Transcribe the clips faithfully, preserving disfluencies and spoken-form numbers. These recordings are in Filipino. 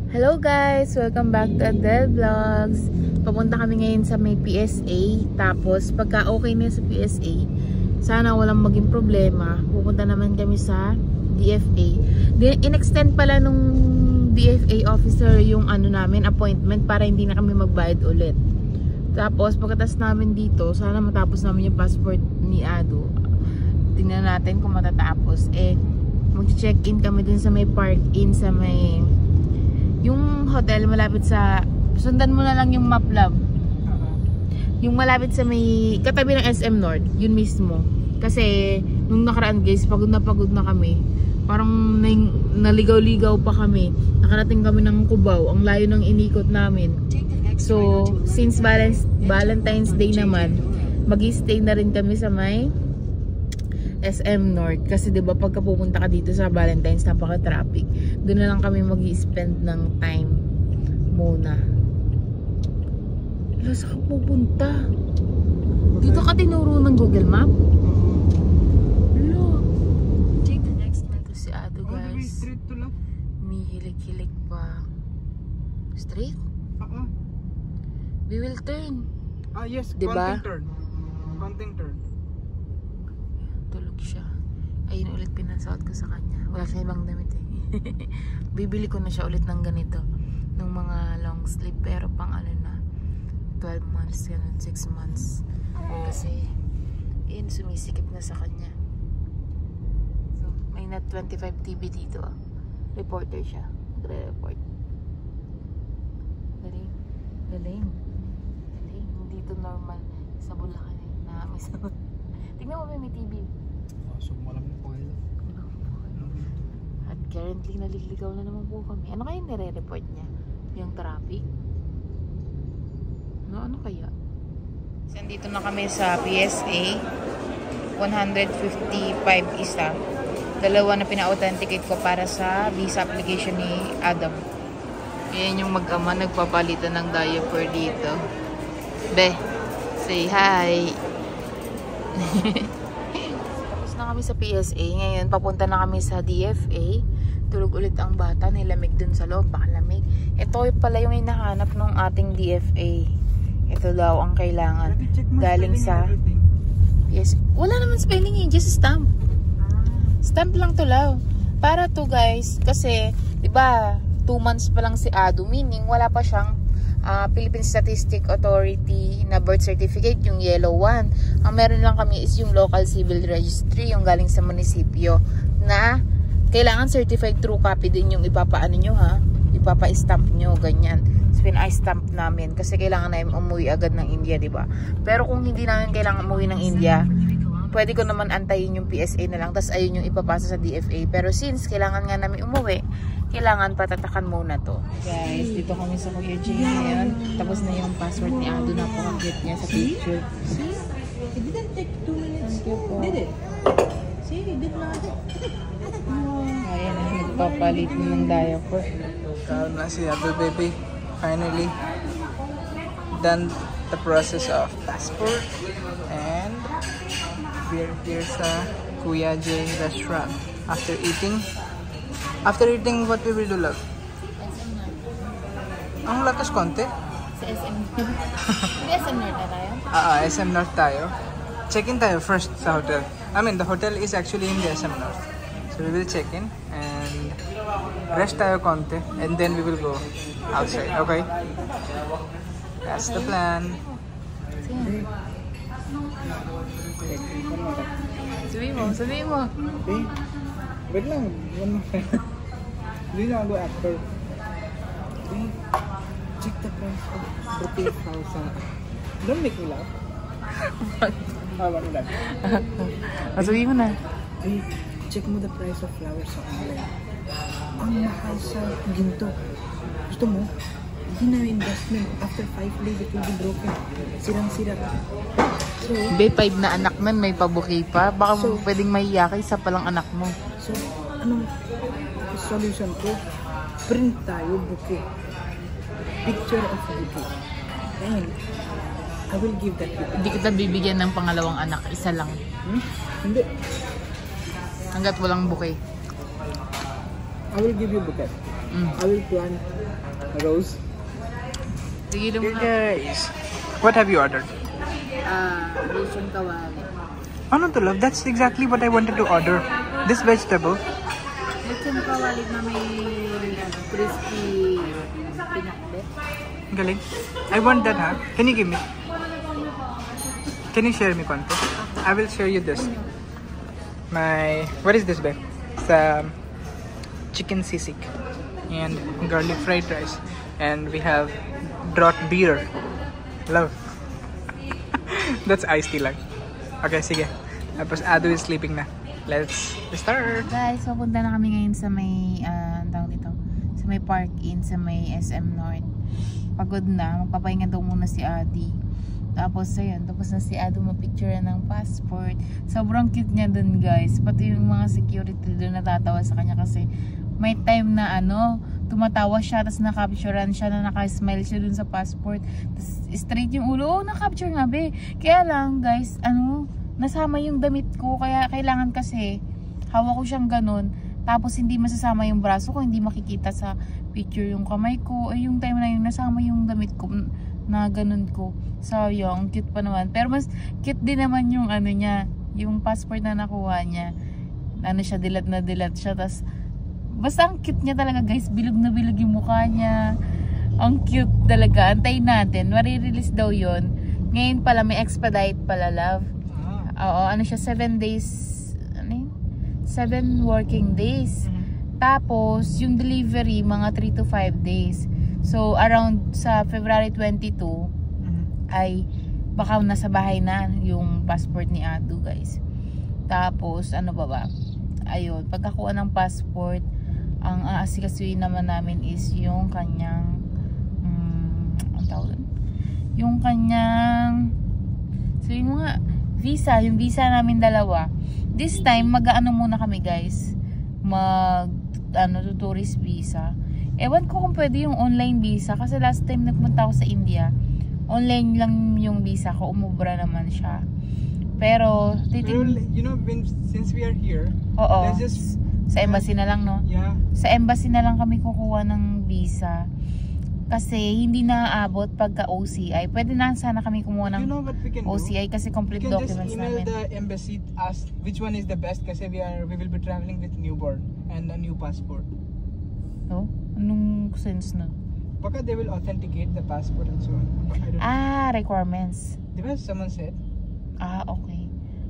Hello guys! Welcome back to Adele Vlogs. Papunta kami ngayon sa may P S A. Tapos pagka okay na sa P S A, sana walang maging problema, pupunta naman kami sa D F A. In-extend pala nung D F A officer yung ano namin, appointment, para hindi na kami magbayad ulit. Tapos pagkatas namin dito, sana matapos namin yung passport ni Ado. Tingnan natin kung matatapos. Eh, mag-check-in kami dun sa may park-in, sa may yung hotel malapit sa, sundan mo na lang yung map, love. Yung malapit sa may katabi ng S M North, yun mismo. Kasi nung nakaraan guys, pagod na pagod na kami. Parang naligaw-ligaw pa kami. Nakarating kami ng Cubao, ang layo ng inikot namin. So, since Valentine's Day naman, mag-i-stay na rin kami sa may S M North. Kasi diba pagka pupunta ka dito sa Valentine's, napaka-traffic. Doon na lang kami mag-i-spend ng time muna. Ila, saan ka pupunta? Dito ka tinuro ng Google Map? Ila. Ito si Ado guys. May hilig-hilig pa. Straight? Uh-uh. We will turn. Ah yes, diba? Konting turn. Konting turn. Tulog siya. Ayun ulit pinasuot ko sa kanya. Wala siya ibang damit eh. Bibili ko na siya ulit ng ganito. Ng mga long sleeve. Pero pang ano na, twelve months, ganun, six months. Kasi, yun, sumisikip na sa kanya. So, may net twenty-five T V dito. Reporter siya. Nagre-report. Galing. Galing. Galing. Hindi ito normal. Sa Bulacan eh. Na may sagot. Tingnan mo ba may T V? So, malam po kayo. At currently, naliligaw na naman po kami. Ano kaya nire-report niya? Yung traffic? No, ano kaya? Nandito na kami sa P S A. one fifty-five isa. Dalawa na pina-authenticate ko para sa visa application ni Adam. Yan yung mag-ama nagpapalitan ng diaper dito. Be, say hi! Tapos na kami sa P S A. Ngayon, papunta na kami sa D F A. Tulog ulit ang bata. Nilamig dun sa loob. Baka lamig. Ito pala yung hinahanap ng ating D F A. Ito daw ang kailangan. Galing sa P S A. Wala naman spelling eh. Just stamp. Stamp lang to lang. Para to guys. Kasi, diba, two months pa lang si Ado. Meaning, wala pa siyang Uh, Philippine Statistic Authority na birth certificate, yung yellow one. Ang meron lang kami is yung local civil registry, yung galing sa munisipyo, na kailangan certified true copy din yung ipapaano nyo ha, ipapa-stamp nyo, ganyan. So pina-stamp namin kasi kailangan namin umuwi agad ng India, diba? Pero kung hindi namin kailangan umuwi ng India, pwede ko naman antayin yung P S A na lang, tas ayun yung ipapasa sa D F A. Pero since kailangan nga namin umuwi, kailangan patatakan muna to. Guys, dito kami sa Kuya Jay ngayon. Tapos na yung password ni Ado. Napaka-cute niya sa picture. See? It didn't take two minutes. Did it? See, it did not. Oh, ayan na. Nagpapalit ng diaper. Karoon na si Ado baby. Finally done the process of passport. And we're here sa Kuya Jay restaurant. After eating, After eating, what we will do, love? Ang lakas konti? Sa S M North. S M North na tayo? Ah, S M North tayo. Check-in tayo first sa hotel. I mean, the hotel is actually in the S M North. So we will check in and rest tayo konti and then we will go outside, okay? That's the plan. Sabihin mo, sabihin mo. Okay. Wait lang, one more time. Hindi na go after. Okay. Check the price of thirty thousand. Don't make me laugh. Ah, one lang. Sabihin mo na. Hey, check mo the price of flowers sa online. Ang mahal sa ginto. Gusto mo? Hindi na investment. After five days, it will be broken. Sirang-sira. So, B five na anak nun, may pabuki pa. Baka So, pwedeng mahiya ka, isa palang anak mo. So, anong solution ko? Print tayo, bouquet. Picture of bouquet. And I will give that to you. Hindi kita bibigyan ng pangalawang anak, isa lang. Hmm? Hindi. Hanggat walang bouquet. I will give you bouquet. Mm. I will plant Rose. Sige Hey guys, what have you ordered? Ah, lechon kawali. Oh no, to love. That's exactly what I wanted to order. This vegetable. Lechon kawali na may ano, crispy pinakbet. Galing. I want that, huh? Can you give me? Can you share me konti? I will share you this. My, what is this, babe? It's um, chicken sisig and garlic fried rice. And we have draught beer. Love. That's iced tea lang. Okay, sige. Tapos Ado is sleeping na. Let's start. Guys, so punta na kami ngayon sa may, uh, tawag dito, sa may park-in, sa may S M North. Pagod na, magpapahinga daw muna si Adi. Tapos ayun, tapos na si Ado mapicture ng passport. Sobrang cute niya dun, guys. Pati yung mga security dun natatawa sa kanya kasi may time na ano, tumatawa siya, tapos nakapturean siya na nakasmile siya dun sa passport. Tapos straight yung ulo, oh, nakapture nga be. Kaya lang, guys, ano, nasama yung damit ko, kaya kailangan kasi hawak ko siyang ganun. Tapos hindi masasama yung braso ko, hindi makikita sa picture yung kamay ko. Ay, yung time na yun, nasama yung damit ko na ganun ko. Sayang, cute pa naman. Pero mas cute din naman yung ano niya, yung passport na nakuha niya. Ano siya, dilat na dilat siya. Tapos, basta ang cute niya talaga, guys. Bilog na bilog yung mukha niya. Ang cute talaga. Antayin natin. Marirelease daw yun. Ngayon pala, may expedite pala, love. Oo, ano siya, seven days, ano yun? seven working days. Mm-hmm. Tapos, yung delivery, mga three to five days. So, around sa February twenty-two, mm-hmm, ay baka nasa bahay na yung passport ni Ado, guys. Tapos, ano ba ba? Ayun, pagkakuha ng passport, ang aasikasuin naman namin is yung kanyang, um, ang tawag doon? Yung kanyang, sabihin mo nga, visa, yung visa namin dalawa. This time, mag-ano muna kami, guys. Mag, ano, tourist visa. Ewan ko kung pwede yung online visa. Kasi last time nagpunta ako sa India, online lang yung visa ko. Umubra naman siya. Pero, titig... You know, when, since we are here, oo, let's just... sa embassy na lang, no? Yeah. Sa embassy na lang kami kukuha ng visa. Kasi hindi naaabot pagka O C I. Pwede na sana kami kumuha ng, you know, O C I kasi complete documents namin. We can just email the embassy, ask which one is the best kasi we are we will be traveling with newborn and a new passport. No? Anong sense na? Baka they will authenticate the passport and so on. Ah, requirements. Diba someone said? Ah, okay.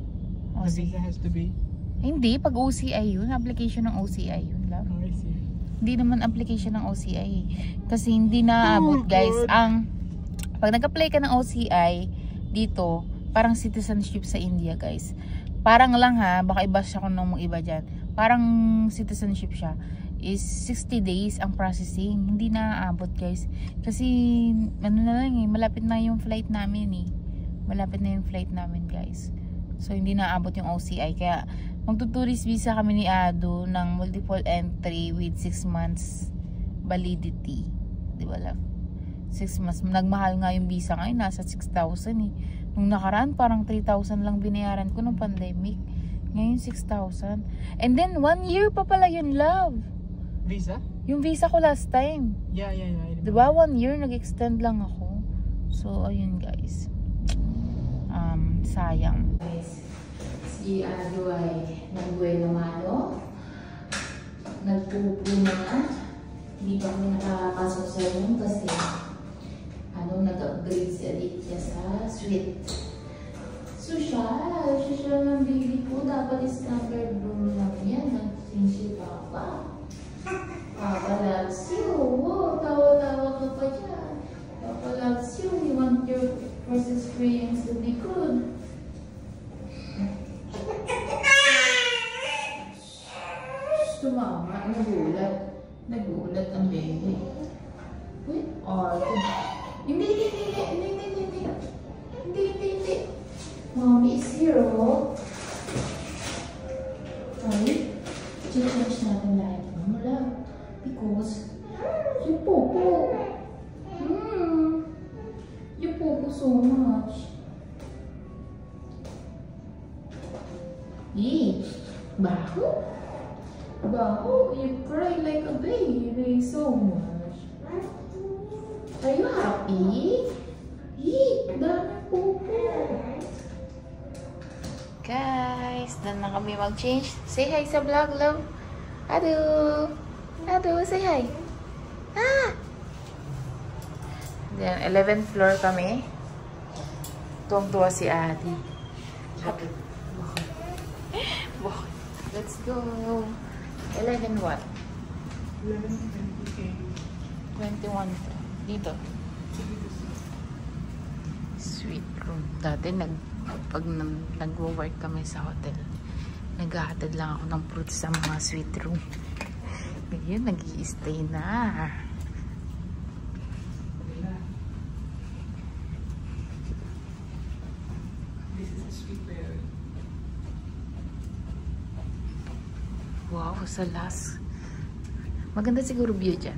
O the visa has to be? Hindi, pag O C I yun. Application ng O C I yun, love. Oh, I see. Hindi naman application ng O C I. Kasi hindi naaabot, guys. Ang, pag nag-apply ka ng O C I, dito, parang citizenship sa India, guys. Parang lang ha, baka iba siya kung nung iba dyan. Parang citizenship siya. Is sixty days ang processing. Hindi naaabot, guys. Kasi, ano na lang eh, malapit na yung flight namin eh. Malapit na yung flight namin, guys. So, hindi naaabot yung O C I. Kaya, magtutourist visa kami ni Ado ng multiple entry with six months validity. Di ba, love? six months. Nagmahal nga yung visa ngayon. Nasa six thousand eh. Nung nakaraan, parang three thousand lang binayaran ko nung pandemic. Ngayon, six thousand. And then, one year pa pala yun, love. Visa? Yung visa ko last time. Yeah, yeah, yeah. Di ba, one year, nag-extend lang ako. So, ayun, guys. Um, sayang. Guys, si Ado ay nag-buwelo malo. Nagpupo na nga. Hindi pa kami nakapasok sa room kasi ano, nag-upgrade si Aditya sa suite. Social, social ng baby ko. Dapat is covered room lang yan. Nag-think si Papa. Papa loves you. Wow, tawa-tawa ka pa dyan. Papa loves you. You want your first experience to be good. Tumama, nagulat. Nagulat ang baby. Wait, art. Hindi, hindi, hindi, hindi, hindi, hindi, hindi, hindi, hindi. Mommy is here, oh. Ay, change natin lahat mo lang. Because, you popo. Hmm. You popo so much. Eh, baho? Baho, you cry like a baby so much. Are you happy? Eat the popo. Guys, doon na kami mag-change. Say hi sa vlog, love. Ado. Ado, say hi. Ah! Then, eleventh floor kami. Tuwang-tuwa si Adi. Happy. Let's go. eleven what? eleven twenty. twenty-one. Dito. Sweet room. Dati, nag, pag nag-work kami sa hotel, naghahatid lang ako ng fruits sa mga sweet room. Ngayon, nag-i-stay na. This is a sweet bear. Wow, sa last. Maganda siguro view dyan.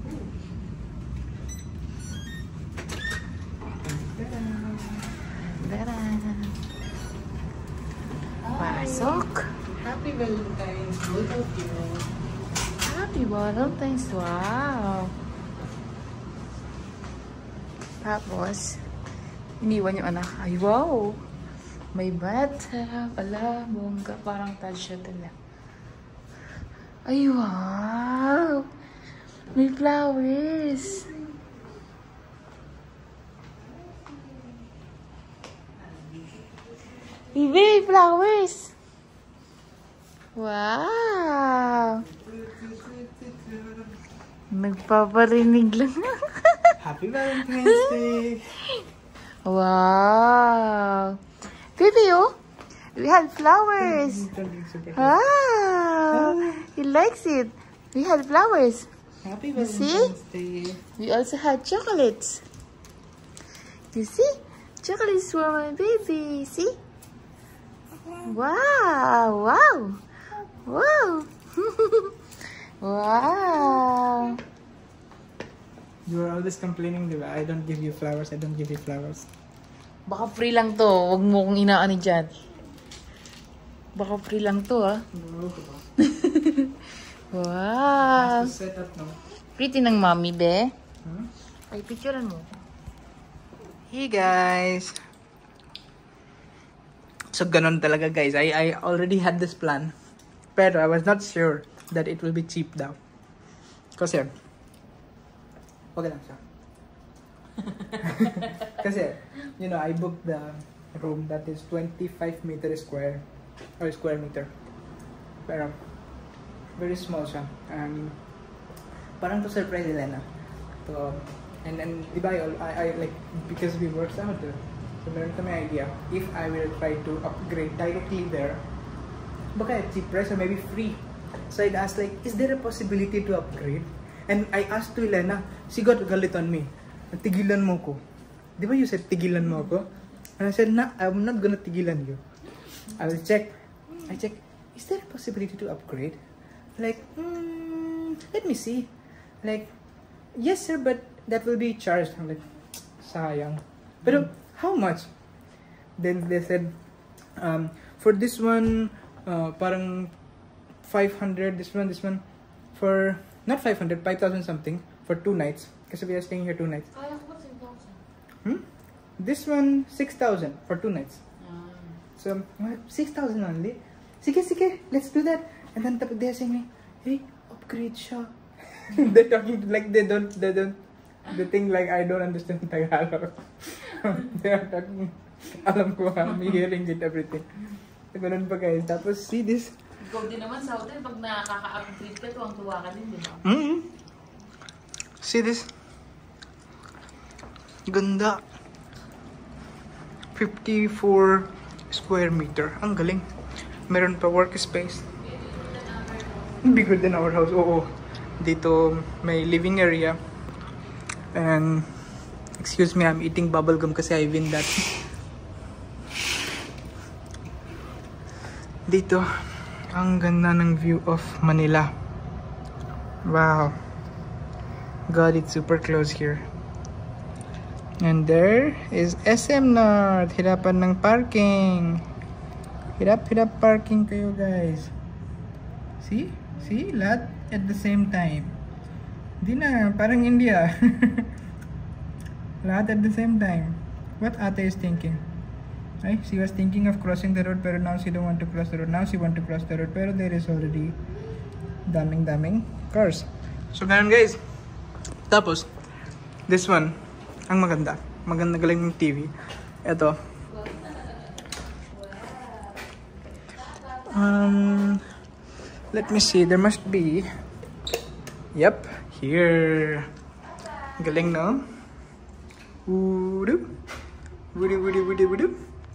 Pasok. Happy Valentine's. Both of you. Happy Valentine's. Wow. Tapos, iniwan yung anak. Ay, wow. May bathtub. Ala, bongga. Parang Taj Hotel na. Ay, wow. May flowers. May flowers. Wow. Nagpaparinig lang. Happy Valentine's Day. Wow. Baby, oh. We had flowers. Wow. He likes it. We had flowers. Happy You see? Valentine's Day. We also had chocolates. You see? Chocolates for my baby. See? Wow. Wow. Wow. Wow. You are always complaining, diba? I don't give you flowers. I don't give you flowers. Baka free lang to. Huwag mo kong inaani dyan. Baka free lang to, ah. Wow. Has to set up now. Pretty ng mommy, be. Hmm? Ay, picturean mo. Hey guys. So ganon talaga guys. I I already had this plan. Pero I was not sure that it will be cheap daw. Kasi wag lang siya. Kasi you know, I booked the room that is twenty-five meter square or square meter. Pero very small siya. Um parang to surprise Elena. So and then di ba I, I like because we worked out there. So meron kami idea if I will try to upgrade directly there, baka cheap price or maybe free. So I'd ask like, is there a possibility to upgrade? And I asked to Elena, she got galit on me. Tigilan mo ko. Di ba you said tigilan mo ko? And I said, nah, I'm not gonna tigilan you. I will check. I check, is there a possibility to upgrade? Like, hmm, let me see. Like, yes sir, but that will be charged. I'm like, sayang. Pero, how much? Then they said, um, for this one, uh, parang five hundred, this one, this one, for, not five hundred, five thousand something, for two nights. Kasi we are staying here two nights. Hmm? This one, six thousand for two nights. So, six thousand only. Sige, sige, let's do that. And then they're saying me, hey, upgrade siya. They're talking like they don't, they don't, they think like I don't understand Tagalog. They are talking, alam ko ha, me hearing it, everything. So, ganun pa guys. Tapos, see this. Ikaw din naman sa hotel, pag nakaka-upgrade ka, tuwang-tuwa ka din, di ba? Mm-hmm. See this. Ganda. fifty-four square meter. Ang galing. Meron pa workspace. Bigger than our house. Oo. Dito may living area. And excuse me, I'm eating bubblegum kasi I win that. Dito, ang ganda ng view of Manila. Wow. God, it's super close here. And there is S M North. Hirapan ng parking. Hirap-hirap parking kayo guys. See? See? Lahat at the same time. Di na, parang India. Lahat at the same time. What Ate is thinking. Right? She was thinking of crossing the road, pero now she don't want to cross the road. Now she want to cross the road, pero there is already daming-daming cars. So, ganun guys. Tapos, this one, ang maganda. Maganda galing ng T V. Ito. Um, let me see. There must be. Yep. Here. Galing, no? Woo-doo. Woo-doo-woo-doo-woo-doo.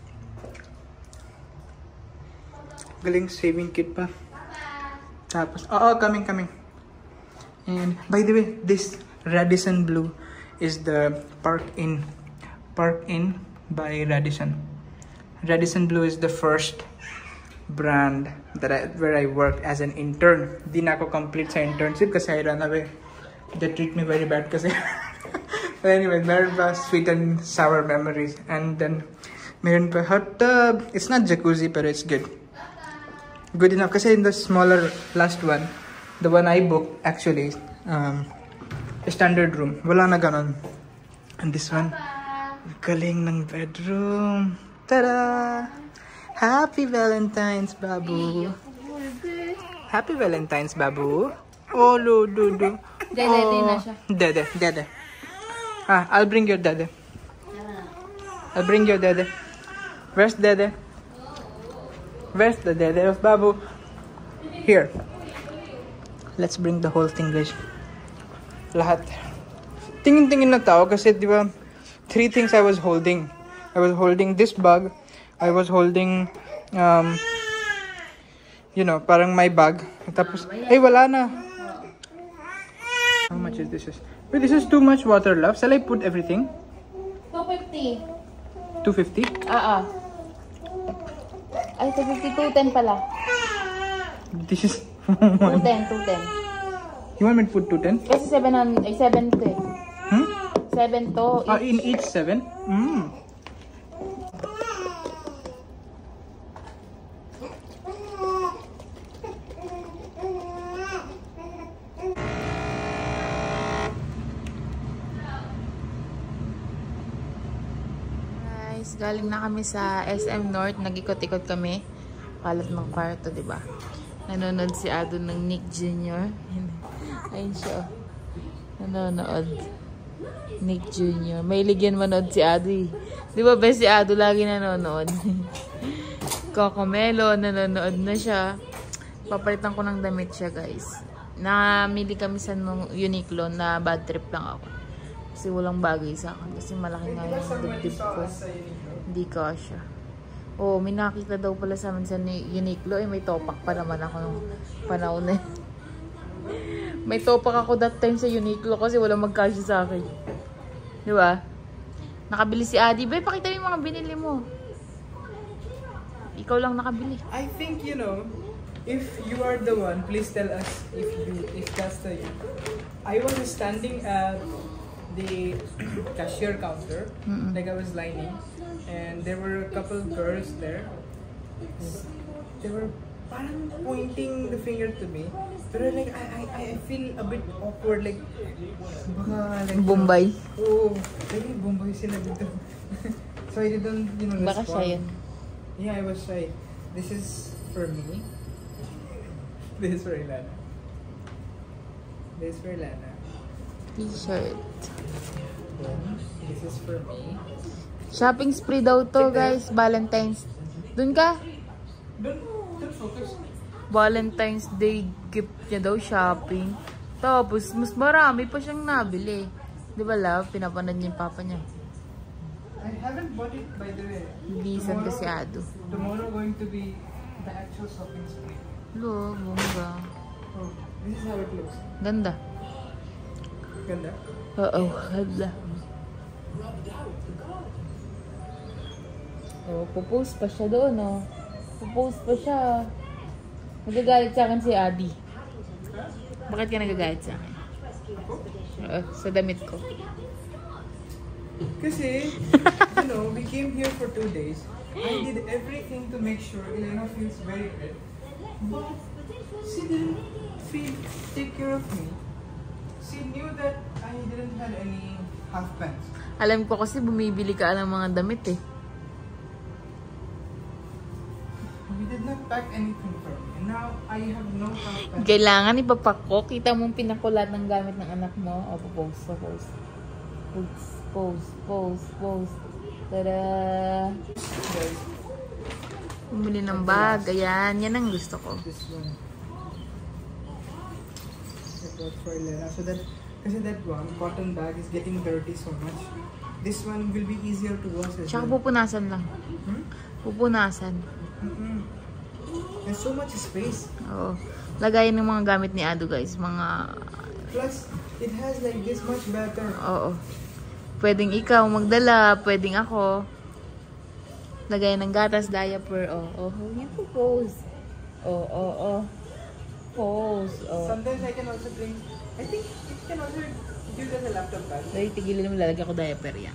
Galing, saving kit pa. Tapos, oo, oh, coming, coming. And, by the way, this Radisson Blue is the Park Inn. Park Inn by Radisson. Radisson Blue is the first brand that I, where I worked as an intern. Di na ako complete sa internship kasi I ran away. They treat me very bad kasi. But anyway, meron pa sweet and sour memories. And then, meron pa hot tub. It's not jacuzzi, but it's good. Good enough. Kasi in the smaller last one, the one I booked actually, um, a standard room. Wala na ganon. And this one, galing ng bedroom. Tada! Happy Valentine's, Babu. Happy Valentine's, Babu. Oh, do, do, do. Dede, oh. din na siya. Dede, dede. Ah, I'll bring your dede. I'll bring your dede. Where's dede? Where's the dede of Babu? Here. Let's bring the whole thing, guys. Lahat. Tingin-tingin na tao kasi, di ba, three things I was holding. I was holding this bag. I was holding, um, you know, parang my bag. Tapos, ay, wala na. How much is this? Wait, this is too much water, love. Shall I put everything? two fifty. two fifty? Ah, ah. Ay, two fifty, two ten pala. This is two ten, two ten. You want me to put two ten? Kasi seven hundred, ay seven to eh. Hmm? seven to. Ah, in each seven? Hmm. Galing na kami sa S M North, nag-ikot-ikot kami. Kalat ng kwarto, di ba? Nanonood si Ado ng Nick Junior Ayun siya. Nanonood. Nick Junior May ligyan manood si Ado eh. Di ba ba si Ado lagi nanonood? Coco-Melon, nanonood na siya. Papalitan ko ng damit siya, guys. Namili kami sa Uniqlo na bad trip lang ako. Kasi walang bagay sa akin. Kasi malaki nga yung dibdib ko. Hindi ka siya. Oh, may nakita daw pala sa amin sa Uniqlo. Eh, may topak pa naman ako nung panahon na. May topak ako that time sa Uniqlo kasi walang magkasya sa akin. Di ba? Nakabili si Adi. Bay, pakita mo yung mga binili mo. Ikaw lang nakabili. I think, you know, if you are the one, please tell us if you, if that's the you. I was standing at the cashier counter, mm-mm. like I was lining, and there were a couple girls there. They were parang pointing the finger to me, but like I I I feel a bit awkward, like baka like Bombay. Oh, like Bombay sila dito. So I didn't, you know, baka respond. siya yun. Yeah, I was shy. This is for me. This is for Ilana. This is for Ilana. T-shirt. This is for me. Shopping spree daw to, guys. Valentine's. Dun ka? Don't, don't focus. Valentine's Day gift niya daw, shopping. Tapos, mas marami pa siyang nabili. Di ba, love? Pinapanood niya yung papa niya. I haven't bought it, by the way. Bisan kasi Ado. Tomorrow going to be the actual shopping spree. Hello, bongga. Oh, this is how it looks. Ganda. Ganda? Oo, ganda. Oh, pupost pa siya doon, oh. Pupost pa siya. Nagagalit sa akin si Adi. Bakit ka nagagalit sa akin? Uh, sa damit ko. Kasi, you know, we came here for two days. I did everything to make sure Elena feels very good. But she didn't feel, take care of me. She knew that I didn't have any half pants. Alam ko kasi bumibili ka ng mga damit eh. We did not pack anything for me. And now, I have no half pants. Kailangan ipapak ko. Kita mong pinakulat ng gamit ng anak mo. O, pose, pose. Pose, pose, pose, pose. Tada! Guys, Bumili ng bag. Ayan, yan ang gusto ko. this one. I got for Elena. So that, kasi that one, cotton bag is getting dirty so much. This one will be easier to wash as Tsaka well. pupunasan lang. Hmm? Pupunasan. Mm-mm. There's so much space. Oo. Lagayin ng mga gamit ni Ado guys. Mga... Plus, it has like this much better. Oo. Pwedeng ikaw magdala. Pwedeng ako. Lagayin ng gatas, diaper. Oo. Oh, oh. Yan po pose. Oo, oh, oo, oh, oh. Pose. Oo. Oh. Sometimes I can also bring, I think it can also use as a laptop bag. Dahil tigilin mo, lalagyan ko diaper yan.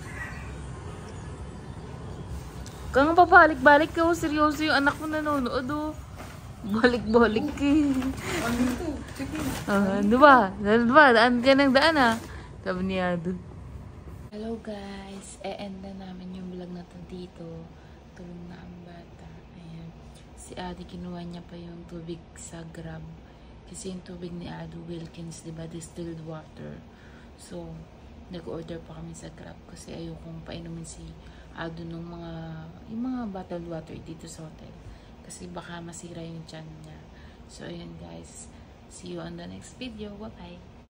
Kung papalik-balik ka, oh, seryoso yung anak mo nanonood, oh. Balik-balik eh. On YouTube, check it. Uh, diba? Diba? Daan ka ng daan, ah. Sabi ni Ado. Hello guys. E-end na namin yung vlog na to dito. Tulog na ang bata. Ayan. Si Ado, kinuha niya pa yung tubig sa Grab. Kasi yung tubig ni Ado, Wilkins, diba? Distilled water. So, nag-order pa kami sa Grab kasi ayokong painumin si Ado nung mga, yung mga bottled water dito sa hotel. Kasi baka masira yung tiyan niya. So, ayun guys. See you on the next video. Bye-bye.